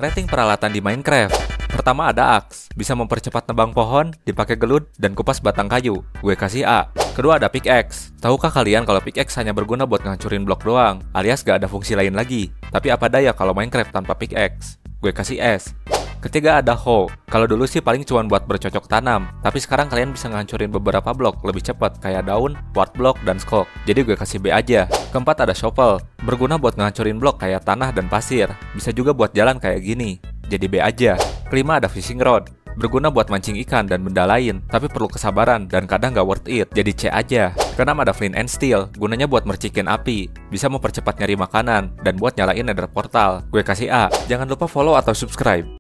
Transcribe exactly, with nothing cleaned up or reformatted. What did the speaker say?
Rating peralatan di Minecraft. Pertama ada axe, bisa mempercepat nebang pohon, dipakai gelut, dan kupas batang kayu. Gue kasih A. Kedua ada pickaxe. Tahukah kalian kalau pickaxe hanya berguna buat ngancurin blok doang, alias gak ada fungsi lain lagi. Tapi apa daya kalau Minecraft tanpa pickaxe? Gue kasih S. Ketiga ada hoe. Kalau dulu sih paling cuma buat bercocok tanam, tapi sekarang kalian bisa ngancurin beberapa blok lebih cepat kayak daun, wart block, dan skok. Jadi gue kasih B aja. Keempat ada shovel. Berguna buat ngancurin blok kayak tanah dan pasir. Bisa juga buat jalan kayak gini. Jadi B aja. Kelima ada fishing rod. Berguna buat mancing ikan dan benda lain, tapi perlu kesabaran dan kadang gak worth it. Jadi C aja. Keenam ada flint and steel. Gunanya buat mercikin api. Bisa mempercepat nyari makanan dan buat nyalain nether portal. Gue kasih A. Jangan lupa follow atau subscribe.